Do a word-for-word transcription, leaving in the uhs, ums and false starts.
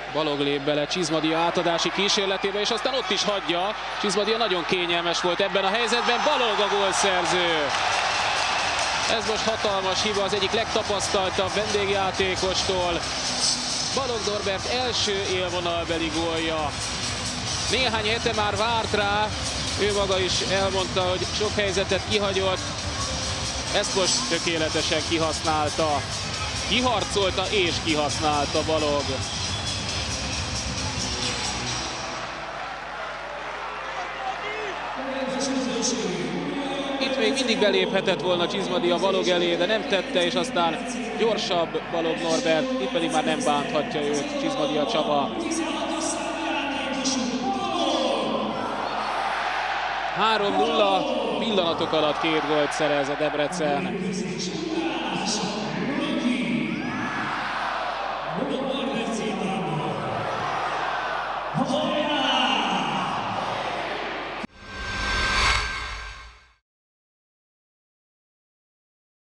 Balog lép bele Csizmadia átadási kísérletébe, és aztán ott is hagyja. Csizmadia nagyon kényelmes volt ebben a helyzetben, Balog a gólszerző. Ez most hatalmas hiba az egyik legtapasztaltabb vendégjátékostól. Balog Norbert első élvonalbeli gólja. Néhány hete már várt rá, ő maga is elmondta, hogy sok helyzetet kihagyott. Ezt most tökéletesen kihasználta. Kiharcolta és kihasználta Balog. Itt még mindig beléphetett volna Csizmadia Balog elé, de nem tette, és aztán gyorsabb Balog Norbert, itt pedig már nem bánthatja őt Csizmadia Csaba. három nulla, pillanatok alatt két gólt szerez a Debrecen.